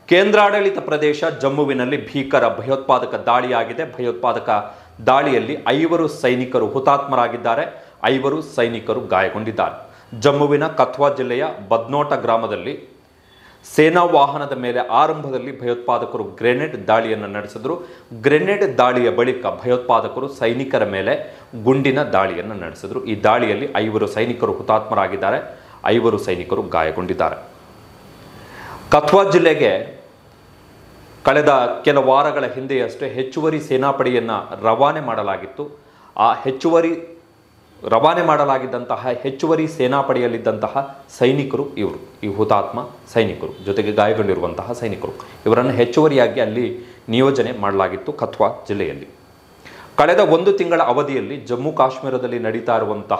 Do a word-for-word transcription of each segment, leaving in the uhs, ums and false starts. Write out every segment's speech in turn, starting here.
ಕೇಂದ್ರಾಡಳಿತ ಪ್ರದೇಶ ಜಮ್ಮುವಿನಲ್ಲಿ ಭೀಕರ ಭಯೋತ್ಪಾದಕ ದಾಳಿಯಾಗಿದೆ. ಭಯೋತ್ಪಾದಕ ದಾಳಿಯಲ್ಲಿ ಐವರು ಸೈನಿಕರು ಹುತಾತ್ಮರಾಗಿದ್ದಾರೆ, ಐವರು ಸೈನಿಕರು ಗಾಯಗೊಂಡಿದ್ದಾರೆ. ಜಮ್ಮುವಿನ ಕಥ್ವಾ ಜಿಲ್ಲೆಯ ಬದ್ನೋಟ ಗ್ರಾಮದಲ್ಲಿ ಸೇನಾ ವಾಹನದ ಮೇಲೆ ಆರಂಭದಲ್ಲಿ ಭಯೋತ್ಪಾದಕರು ಗ್ರೆನೇಡ್ ದಾಳಿಯನ್ನು ನಡೆಸಿದರು. ಗ್ರೆನೇಡ್ ದಾಳಿಯ ಬಳಿಕ ಭಯೋತ್ಪಾದಕರು ಸೈನಿಕರ ಮೇಲೆ ಗುಂಡಿನ ದಾಳಿಯನ್ನು ನಡೆಸಿದರು. ಈ ದಾಳಿಯಲ್ಲಿ ಐವರು ಸೈನಿಕರು ಹುತಾತ್ಮರಾಗಿದ್ದಾರೆ, ಐವರು ಸೈನಿಕರು ಗಾಯಗೊಂಡಿದ್ದಾರೆ. ಕಥ್ವಾ ಜಿಲ್ಲೆಗೆ ಕಳೆದ ಕೆಲ ವಾರಗಳ ಹಿಂದೆಯಷ್ಟೇ ಹೆಚ್ಚುವರಿ ಸೇನಾಪಡೆಯನ್ನು ರವಾನೆ ಮಾಡಲಾಗಿತ್ತು. ಆ ಹೆಚ್ಚುವರಿ ರವಾನೆ ಮಾಡಲಾಗಿದ್ದಂತಹ ಹೆಚ್ಚುವರಿ ಸೇನಾಪಡೆಯಲ್ಲಿದ್ದಂತಹ ಸೈನಿಕರು ಇವರು, ಈ ಹುತಾತ್ಮ ಸೈನಿಕರು, ಜೊತೆಗೆ ಗಾಯಗೊಂಡಿರುವಂತಹ ಸೈನಿಕರು, ಇವರನ್ನು ಹೆಚ್ಚುವರಿಯಾಗಿ ಅಲ್ಲಿ ನಿಯೋಜನೆ ಮಾಡಲಾಗಿತ್ತು ಕಥ್ವಾ ಜಿಲ್ಲೆಯಲ್ಲಿ. ಕಳೆದ ಒಂದು ತಿಂಗಳ ಅವಧಿಯಲ್ಲಿ ಜಮ್ಮು ಕಾಶ್ಮೀರದಲ್ಲಿ ನಡೀತಾ ಇರುವಂತಹ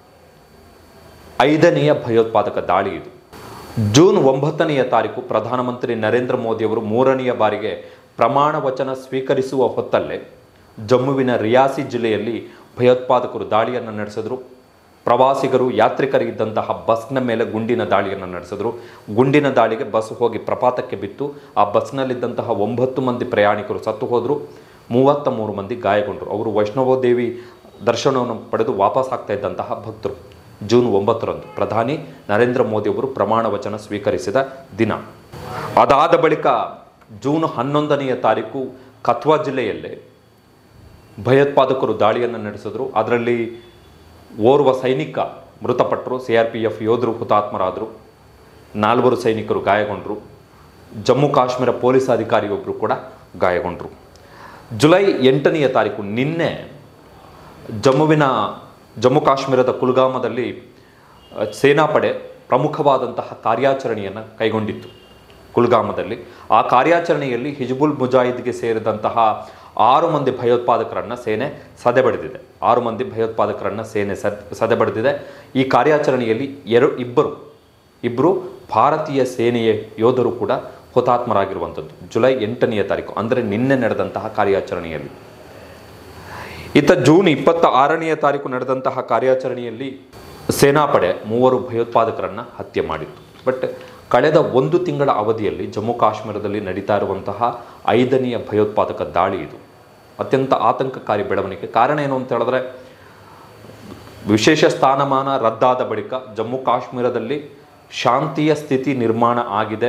ಐದನೆಯ ಭಯೋತ್ಪಾದಕ ದಾಳಿ ಇದು. ಜೂನ್ ಒಂಬತ್ತನೆಯ ತಾರೀಕು ಪ್ರಧಾನಮಂತ್ರಿ ನರೇಂದ್ರ ಮೋದಿಯವರು ಮೂರನೆಯ ಬಾರಿಗೆ ಪ್ರಮಾಣ ವಚನ ಸ್ವೀಕರಿಸುವ ಹೊತ್ತಲ್ಲೇ ಜಮ್ಮುವಿನ ರಿಯಾಸಿ ಜಿಲ್ಲೆಯಲ್ಲಿ ಭಯೋತ್ಪಾದಕರು ದಾಳಿಯನ್ನು ನಡೆಸಿದ್ರು. ಪ್ರವಾಸಿಗರು ಯಾತ್ರಿಕರಿದ್ದಂತಹ ಬಸ್ನ ಮೇಲೆ ಗುಂಡಿನ ದಾಳಿಯನ್ನು ನಡೆಸಿದ್ರು. ಗುಂಡಿನ ದಾಳಿಗೆ ಬಸ್ ಹೋಗಿ ಪ್ರಪಾತಕ್ಕೆ ಬಿತ್ತು. ಆ ಬಸ್ನಲ್ಲಿದ್ದಂತಹ ಒಂಬತ್ತು ಮಂದಿ ಪ್ರಯಾಣಿಕರು ಸತ್ತು ಹೋದರು, ಮೂವತ್ತ ಮೂರು ಮಂದಿ ಗಾಯಗೊಂಡರು. ಅವರು ವೈಷ್ಣವೋ ದೇವಿ ದರ್ಶನವನ್ನು ಪಡೆದು ವಾಪಸ್ ಆಗ್ತಾ ಇದ್ದಂತಹ ಭಕ್ತರು. ಜೂನ್ ಒಂಬತ್ತರಂದು ಪ್ರಧಾನಿ ನರೇಂದ್ರ ಮೋದಿಯವರು ಪ್ರಮಾಣ ವಚನ ಸ್ವೀಕರಿಸಿದ ದಿನ. ಅದಾದ ಬಳಿಕ ಜೂನ್ ಹನ್ನೊಂದನೆಯ ತಾರೀಕು ಕಥ್ವಾ ಜಿಲ್ಲೆಯಲ್ಲೇ ಭಯೋತ್ಪಾದಕರು ದಾಳಿಯನ್ನು ನಡೆಸಿದ್ರು. ಅದರಲ್ಲಿ ಓರ್ವ ಸೈನಿಕ ಮೃತಪಟ್ಟರು, ಸಿ ಆರ್ ಪಿ ಎಫ್ ಯೋಧರು ಹುತಾತ್ಮರಾದರು, ನಾಲ್ವರು ಸೈನಿಕರು ಗಾಯಗೊಂಡರು. ಜಮ್ಮು ಕಾಶ್ಮೀರ ಪೊಲೀಸ್ ಅಧಿಕಾರಿಯೊಬ್ಬರು ಕೂಡ ಗಾಯಗೊಂಡರು. ಜುಲೈ ಎಂಟನೆಯ ತಾರೀಕು ನಿನ್ನೆ ಜಮ್ಮುವಿನ ಜಮ್ಮು ಕಾಶ್ಮೀರದ ಕುಲ್ಗಾಮದಲ್ಲಿ ಸೇನಾಪಡೆ ಪ್ರಮುಖವಾದಂತಹ ಕಾರ್ಯಾಚರಣೆಯನ್ನು ಕೈಗೊಂಡಿತ್ತು. ಕುಲ್ಗಾಮದಲ್ಲಿ ಆ ಕಾರ್ಯಾಚರಣೆಯಲ್ಲಿ ಹಿಜ್ಬುಲ್ ಮುಜಾಹಿದ್ಗೆ ಸೇರಿದಂತಹ ಆರು ಮಂದಿ ಭಯೋತ್ಪಾದಕರನ್ನು ಸೇನೆ ಸದೆಬಡಿದಿದೆ. ಆರು ಮಂದಿ ಭಯೋತ್ಪಾದಕರನ್ನು ಸೇನೆ ಸದ್ ಸದೆಬಡಿದಿದೆ. ಈ ಕಾರ್ಯಾಚರಣೆಯಲ್ಲಿ ಎರಡು ಇಬ್ಬರು ಇಬ್ಬರು ಭಾರತೀಯ ಸೇನೆಯ ಯೋಧರು ಕೂಡ ಹುತಾತ್ಮರಾಗಿರುವಂಥದ್ದು ಜುಲೈ ಎಂಟನೆಯ ತಾರೀಕು, ಅಂದರೆ ನಿನ್ನೆ ನಡೆದಂತಹ ಕಾರ್ಯಾಚರಣೆಯಲ್ಲಿ. ಇತ್ತ ಜೂನ್ ಇಪ್ಪತ್ತ ಆರನೆಯ ತಾರೀಕು ನಡೆದಂತಹ ಕಾರ್ಯಾಚರಣೆಯಲ್ಲಿ ಸೇನಾಪಡೆ ಮೂವರು ಭಯೋತ್ಪಾದಕರನ್ನು ಹತ್ಯೆ ಮಾಡಿತ್ತು. ಬಟ್ ಕಳೆದ ಒಂದು ತಿಂಗಳ ಅವಧಿಯಲ್ಲಿ ಜಮ್ಮು ಕಾಶ್ಮೀರದಲ್ಲಿ ನಡೀತಾ ಇರುವಂತಹ ಐದನೆಯ ಭಯೋತ್ಪಾದಕ ದಾಳಿ ಇದು ಅತ್ಯಂತ ಆತಂಕಕಾರಿ ಬೆಳವಣಿಗೆ. ಕಾರಣ ಏನು ಅಂತ ಹೇಳಿದ್ರೆ, ವಿಶೇಷ ಸ್ಥಾನಮಾನ ರದ್ದಾದ ಬಳಿಕ ಜಮ್ಮು ಕಾಶ್ಮೀರದಲ್ಲಿ ಶಾಂತಿಯ ಸ್ಥಿತಿ ನಿರ್ಮಾಣ ಆಗಿದೆ,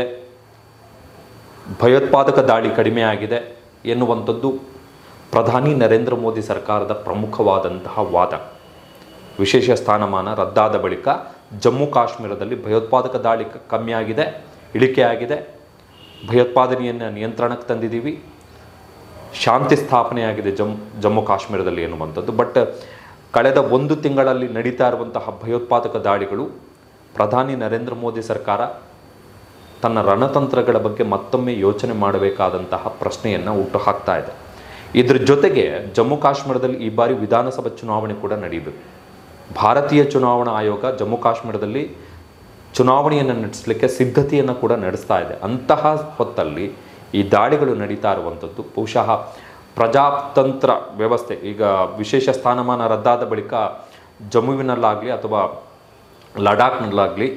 ಭಯೋತ್ಪಾದಕ ದಾಳಿ ಕಡಿಮೆ ಆಗಿದೆ ಎನ್ನುವಂಥದ್ದು ಪ್ರಧಾನಿ ನರೇಂದ್ರ ಮೋದಿ ಸರ್ಕಾರದ ಪ್ರಮುಖವಾದಂತಹ ವಾದ. ವಿಶೇಷ ಸ್ಥಾನಮಾನ ರದ್ದಾದ ಬಳಿಕ ಜಮ್ಮು ಕಾಶ್ಮೀರದಲ್ಲಿ ಭಯೋತ್ಪಾದಕ ದಾಳಿ ಕಮ್ಮಿಯಾಗಿದೆ, ಇಳಿಕೆಯಾಗಿದೆ, ಭಯೋತ್ಪಾದನೆಯನ್ನು ನಿಯಂತ್ರಣಕ್ಕೆ ತಂದಿದ್ದೀವಿ, ಶಾಂತಿ ಸ್ಥಾಪನೆಯಾಗಿದೆ ಜಮ್ಮು ಜಮ್ಮು ಕಾಶ್ಮೀರದಲ್ಲಿ ಎನ್ನುವಂಥದ್ದು. ಬಟ್ ಕಳೆದ ಒಂದು ತಿಂಗಳಲ್ಲಿ ನಡೀತಾ ಇರುವಂತಹ ಭಯೋತ್ಪಾದಕ ದಾಳಿಗಳು ಪ್ರಧಾನಿ ನರೇಂದ್ರ ಮೋದಿ ಸರ್ಕಾರ ತನ್ನ ರಣತಂತ್ರಗಳ ಬಗ್ಗೆ ಮತ್ತೊಮ್ಮೆ ಯೋಚನೆ ಮಾಡಬೇಕಾದಂತಹ ಪ್ರಶ್ನೆಯನ್ನು ಹುಟ್ಟು ಹಾಕ್ತಾ ಇದೆ. ಇದರ ಜೊತೆಗೆ ಜಮ್ಮು ಕಾಶ್ಮೀರದಲ್ಲಿ ಈ ಬಾರಿ ವಿಧಾನಸಭಾ ಚುನಾವಣೆ ಕೂಡ ನಡೆಯಬೇಕು. ಭಾರತೀಯ ಚುನಾವಣಾ ಆಯೋಗ ಜಮ್ಮು ಕಾಶ್ಮೀರದಲ್ಲಿ ಚುನಾವಣೆಯನ್ನು ನಡೆಸಲಿಕ್ಕೆ ಸಿದ್ಧತೆಯನ್ನು ಕೂಡ ನಡೆಸ್ತಾ ಇದೆ. ಅಂತಹ ಹೊತ್ತಲ್ಲಿ ಈ ದಾಳಿಗಳು ನಡೀತಾ ಇರುವಂಥದ್ದು ಬಹುಶಃ ಪ್ರಜಾತಂತ್ರ ವ್ಯವಸ್ಥೆ, ಈಗ ವಿಶೇಷ ಸ್ಥಾನಮಾನ ರದ್ದಾದ ಬಳಿಕ ಜಮ್ಮುವಿನಲ್ಲಾಗಲಿ ಅಥವಾ ಲಡಾಖ್ನಲ್ಲಾಗಲಿ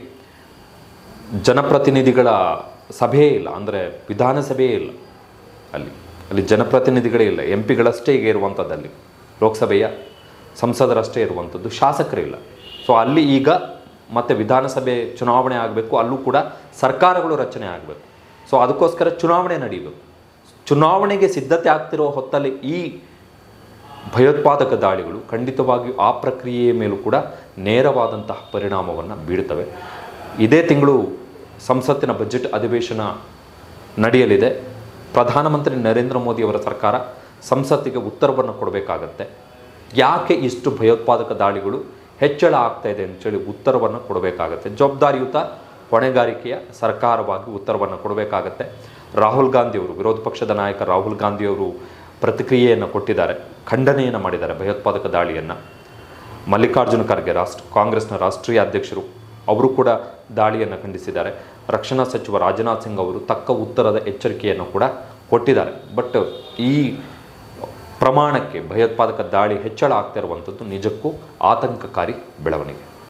ಜನಪ್ರತಿನಿಧಿಗಳ ಸಭೆಯೇ ಇಲ್ಲ, ಅಂದರೆ ವಿಧಾನಸಭೆಯೇ ಇಲ್ಲ. ಅಲ್ಲಿ ಅಲ್ಲಿ ಜನಪ್ರತಿನಿಧಿಗಳೇ ಇಲ್ಲ, ಎಂ ಪಿಗಳಷ್ಟೇ ಈಗ ಇರುವಂಥದ್ದಲ್ಲಿ, ಲೋಕಸಭೆಯ ಸಂಸದರಷ್ಟೇ ಇರುವಂಥದ್ದು, ಶಾಸಕರಿಲ್ಲ. ಸೊ ಅಲ್ಲಿ ಈಗ ಮತ್ತೆ ವಿಧಾನಸಭೆ ಚುನಾವಣೆ ಆಗಬೇಕು, ಅಲ್ಲೂ ಕೂಡ ಸರ್ಕಾರಗಳು ರಚನೆ ಆಗಬೇಕು. ಸೊ ಅದಕ್ಕೋಸ್ಕರ ಚುನಾವಣೆ ನಡೀಬೇಕು. ಚುನಾವಣೆಗೆ ಸಿದ್ಧತೆ ಆಗ್ತಿರೋ ಹೊತ್ತಲ್ಲಿ ಈ ಭಯೋತ್ಪಾದಕ ದಾಳಿಗಳು ಖಂಡಿತವಾಗಿಯೂ ಆ ಪ್ರಕ್ರಿಯೆಯ ಮೇಲೂ ಕೂಡ ನೇರವಾದಂತಹ ಪರಿಣಾಮವನ್ನು ಬೀಳುತ್ತವೆ. ಇದೇ ತಿಂಗಳು ಸಂಸತ್ತಿನ ಬಜೆಟ್ ಅಧಿವೇಶನ ನಡೆಯಲಿದೆ. ಪ್ರಧಾನಮಂತ್ರಿ ನರೇಂದ್ರ ಮೋದಿಯವರ ಸರ್ಕಾರ ಸಂಸತ್ತಿಗೆ ಉತ್ತರವನ್ನು ಕೊಡಬೇಕಾಗತ್ತೆ. ಯಾಕೆ ಇಷ್ಟು ಭಯೋತ್ಪಾದಕ ದಾಳಿಗಳು ಹೆಚ್ಚಳ ಆಗ್ತಾ ಇದೆ ಅಂತೇಳಿ ಉತ್ತರವನ್ನು ಕೊಡಬೇಕಾಗತ್ತೆ. ಜವಾಬ್ದಾರಿಯುತ ಹೊಣೆಗಾರಿಕೆಯ ಸರ್ಕಾರವಾಗಿ ಉತ್ತರವನ್ನು ಕೊಡಬೇಕಾಗತ್ತೆ. ರಾಹುಲ್ ಗಾಂಧಿಯವರು, ವಿರೋಧ ಪಕ್ಷದ ನಾಯಕ ರಾಹುಲ್ ಗಾಂಧಿಯವರು ಪ್ರತಿಕ್ರಿಯೆಯನ್ನು ಕೊಟ್ಟಿದ್ದಾರೆ, ಖಂಡನೆಯನ್ನು ಮಾಡಿದ್ದಾರೆ ಭಯೋತ್ಪಾದಕ ದಾಳಿಯನ್ನು. ಮಲ್ಲಿಕಾರ್ಜುನ ಖರ್ಗೆ ರಾಷ್ಟ್ರ ಕಾಂಗ್ರೆಸ್ನ ರಾಷ್ಟ್ರೀಯ ಅಧ್ಯಕ್ಷರು ಅವರು ಕೂಡ ದಾಳಿಯನ್ನು ಖಂಡಿಸಿದ್ದಾರೆ. ರಕ್ಷಣಾ ಸಚಿವ ರಾಜನಾಥ್ ಸಿಂಗ್ ಅವರು ತಕ್ಕ ಉತ್ತರದ ಎಚ್ಚರಿಕೆಯನ್ನು ಕೂಡ ಕೊಟ್ಟಿದ್ದಾರೆ. ಬಟ್ ಈ ಪ್ರಮಾಣಕ್ಕೆ ಭಯೋತ್ಪಾದಕ ದಾಳಿ ಹೆಚ್ಚಳ ಆಗ್ತಾ ಇರುವಂಥದ್ದು ನಿಜಕ್ಕೂ ಆತಂಕಕಾರಿ ಬೆಳವಣಿಗೆ.